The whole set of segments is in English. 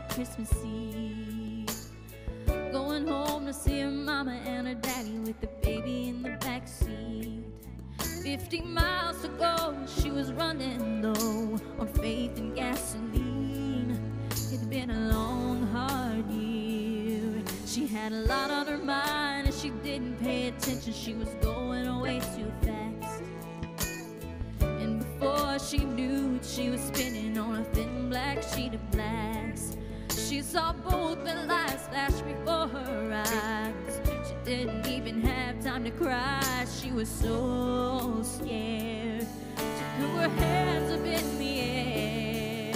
late Christmas Eve, going home to see her mama and her daddy with the baby in the backseat. 50 miles to go, she was running low on faith and gasoline. It'd been a long, hard year. She had a lot on her mind and she didn't pay attention. She was going away too fast, and before she knew it, she was spinning on a thin black sheet of glass. She saw both the lights flash before her eyes. She didn't even have time to cry. She was so scared. She threw her hands up in the air.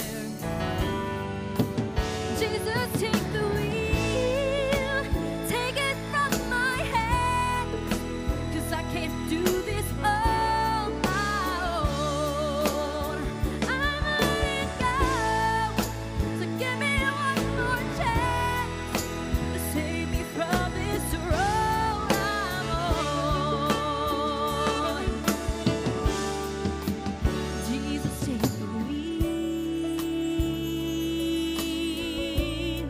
Jesus, take the wheel, take it from my hands, 'cause I can't do this on my own. I'm letting go, so give me one more chance to save me from this road I'm on. Jesus, take the wheel.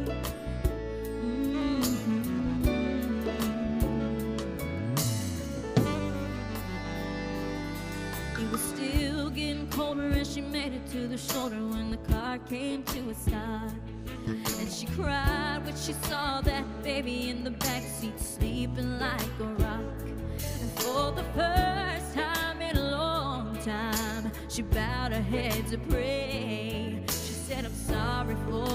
It was still getting colder and she made it to the shoulder when the car came to a stop. And she cried when she saw that baby in the backseat sleeping like a rock. And for the first time in a long time, she bowed her head to pray. She said, I'm sorry for